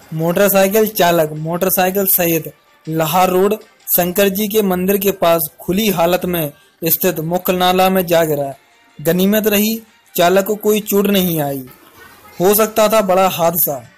Motorcycle चालक motorcycle सहित Lahore road Shankar ji के मंदिर के पास खुली हालत में स्थित मुख्य नाला में जा गिरा। गनीमत रही चालक को कोई चोट नहीं आई, हो सकता था बड़ा हादसा।